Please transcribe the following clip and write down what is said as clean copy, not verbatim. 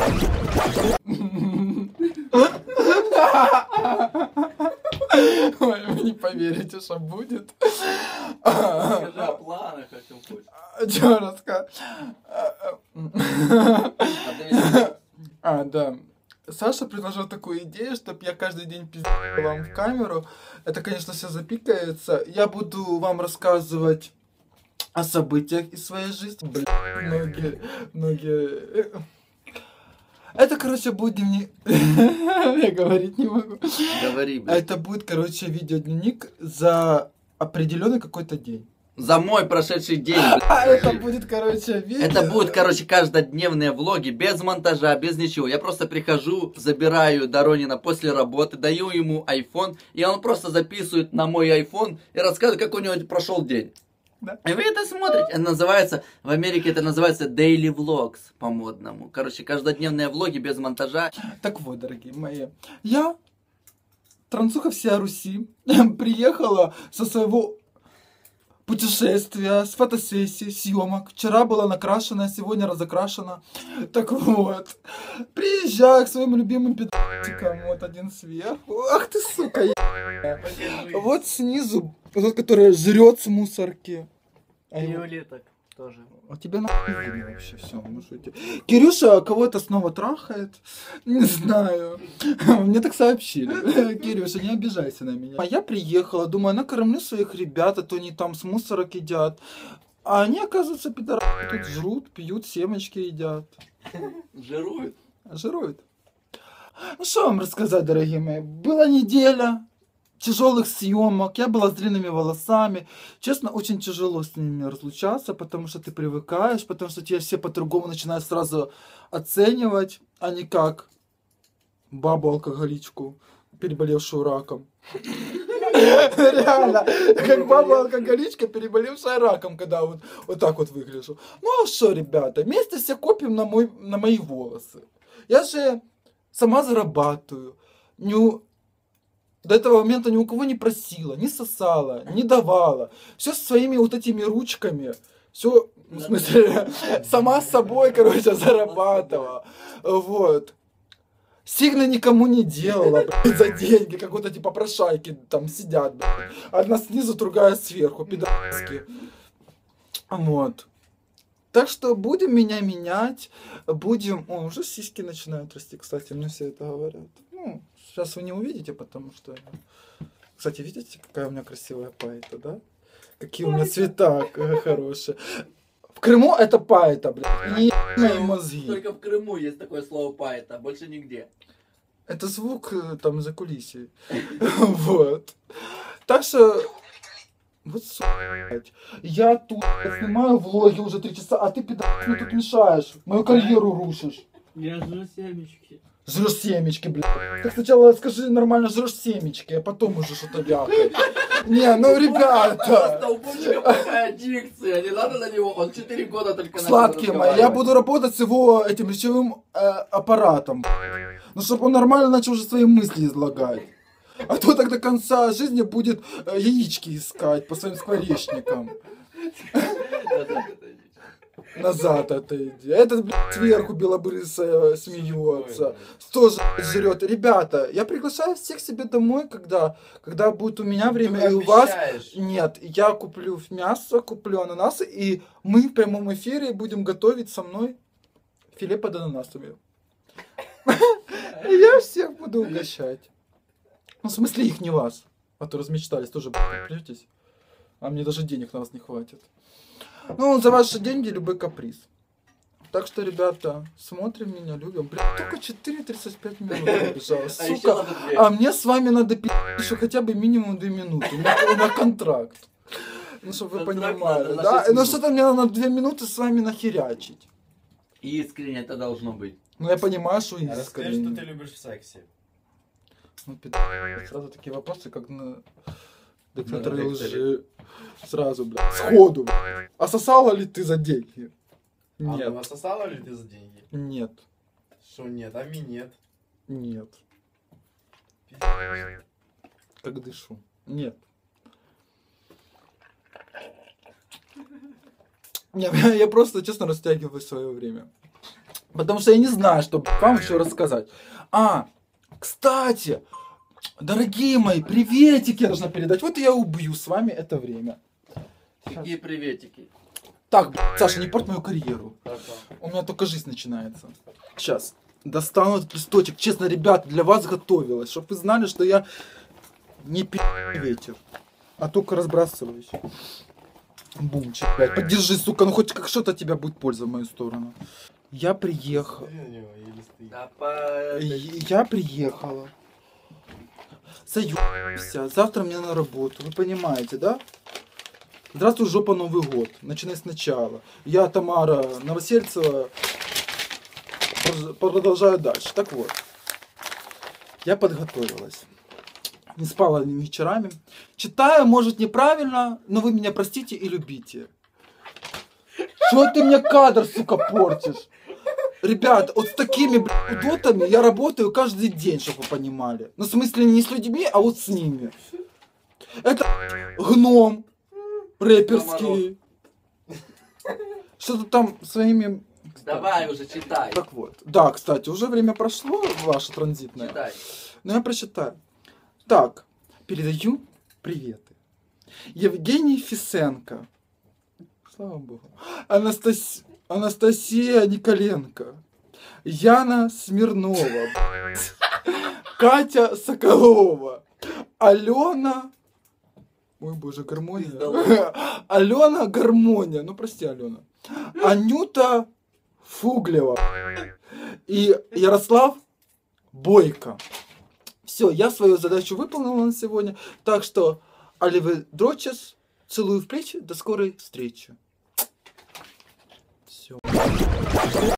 Ой, вы не поверите, что будет. Скажи о планах, о чем хочешь. Чё рассказать? Да. Саша предложил такую идею, чтобы я каждый день пиздил вам в камеру. Это, конечно, все запикается. Я буду вам рассказывать о событиях из своей жизни. Блин, многие... Это, короче, будет дневник... Я говорить не могу. Говори, блин. Это будет, короче, видеодневник за определенный какой-то день. За мой прошедший день. Это будет, короче, видео. Это будет, короче, каждодневные влоги, без монтажа, без ничего. Я просто прихожу, забираю Доронина после работы, даю ему iPhone, и он просто записывает на мой iPhone и рассказывает, как у него прошел день. Да. И вы это смотрите. Это называется, в Америке это называется daily vlogs по-модному. Короче, каждодневные влоги без монтажа. Так вот, дорогие мои, я, трансуха всея Руси, приехала со своего путешествия, с фотосессии, съемок. Вчера была накрашена, сегодня разокрашена. Так вот, приезжаю к своим любимым пидорчикам. Вот один сверху. Ах ты, сука, вот снизу, тот, который жрет с мусорки. Виолеток тоже. А тебя нахуй видно вообще все. Кирюша кого-то снова трахает. Не знаю. Мне так сообщили. Кирюша, не обижайся на меня. А я приехала, думаю, накормлю своих ребят, а то они там с мусорок едят. А они, оказывается, пидорасы тут жрут, пьют, семечки едят. Жируют. Жируют. Ну что вам рассказать, дорогие мои? Была неделя тяжелых съемок, я была с длинными волосами. Честно, очень тяжело с ними разлучаться, потому что ты привыкаешь, потому что тебя все по-другому начинают сразу оценивать, а не как бабу-алкоголичку, переболевшую раком. Реально, как баба-алкоголичка, переболевшая раком, когда вот так вот выгляжу. Ну а что, ребята, вместе все копим на мои волосы. Я же сама зарабатываю. До этого момента ни у кого не просила, не сосала, не давала. Все своими вот этими ручками. Все, в смысле, сама с собой, короче, зарабатывала. Вот. Сигны никому не делала, блядь, за деньги, как вот эти попрошайки там сидят, блядь. Одна снизу, другая сверху, пидорски. Вот. Так что будем меня менять, будем... О, уже сиськи начинают расти, кстати, мне все это говорят. Ну, сейчас вы не увидите, потому что... Кстати, видите, какая у меня красивая пайта, да? Какие у меня цвета хорошие. В Крыму это пайта, блядь, не мои мозги. Только в Крыму есть такое слово пайта, больше нигде. Это звук там за кулисой. Вот. Так что... Вот, блядь. Я тут снимаю влоги уже 3 часа, а ты, пидор, мне тут мешаешь. Мою карьеру рушишь. Я жру семечки. Жрешь семечки, блядь. Так сначала скажи нормально, жрешь семечки, а потом уже что-то вякай. Не, ну ребята. Просто у Пупчика плохая дикция, не надо на него, он 4 года только начал Сладкие мои, я буду работать с его этим речевым аппаратом. Ну, чтобы он нормально начал уже свои мысли излагать. А то так до конца жизни будет яички искать по своим скворечникам. Назад отойди. Этот, блядь, сверху белобрысая смеется. Тоже жрет. Ребята, я приглашаю всех себе домой, когда будет у меня время и у вас. Нет, я куплю мясо, куплю ананасы, и мы в прямом эфире будем готовить со мной филе под ананасами. Я всех буду угощать. Ну, в смысле их, не вас. А то размечтались, тоже, плюйтесь. А мне даже денег на вас не хватит. Ну, за ваши деньги любой каприз. Так что, ребята, смотрим меня, любим. Блин, только 4:35 минут побежала, сука. А мне с вами надо пить еще хотя бы минимум 2 минуты. У меня контракт. Ну, чтобы вы понимали, да? Ну, что-то мне надо 2 минуты с вами нахерячить. Искренне это должно быть. Ну, я понимаю, что Расскажи, искренне. что ты любишь в сексе. Ну, сразу такие вопросы, как на детекторе лжи. Сразу, блядь, сходу, блядь. А сосала ли ты за деньги? Нет. Нет. А сосала ли ты за деньги? Нет. Что нет? А минет? Нет. Как дышу. Нет. Я просто, честно, растягиваю свое время. Потому что я не знаю, что вам еще рассказать. А, кстати, дорогие мои, приветики я должна передать. Вот я убью с вами это время. Какие приветики. Так, Саша, не порт мою карьеру. Хорошо. У меня только жизнь начинается. Сейчас. Достану этот листочек. Честно, ребята, для вас готовилась. Чтобы вы знали, что я не ветер, а только разбрасываюсь. Бумчик, блядь. Поддержи, сука, ну хоть как что-то от тебя будет польза в мою сторону. Я приехал. Смотри на него, еле стоит. Да, Я приехала. Заебся. Завтра мне на работу. Вы понимаете, да? Здравствуй, жопа, Новый год. Начинай сначала. Я, Тамара Новосельцева, продолжаю дальше. Так вот. Я подготовилась. Не спала вечерами. Читаю, может, неправильно, но вы меня простите и любите. Что ты мне кадр, сука, портишь? Ребят, вот с такими, блядь, удотами я работаю каждый день, чтобы вы понимали. Ну, в смысле, не с людьми, а вот с ними. Это гном рэперский. Что-то там своими... давай уже читай. Так вот. Да, кстати, уже время прошло, ваше транзитное. Читай. Но я прочитаю. Так, передаю приветы. Евгений Фисенко. Слава богу. Анастасия Николенко. Яна Смирнова. Катя Соколова. Алена... Ой, боже, гармония. Алена Гармония. Ну, прости, Алена. Анюта Фуглева. И Ярослав Бойко. Все, я свою задачу выполнила на сегодня. Так что, аливедрочес, целую в плечи, до скорой встречи. Все.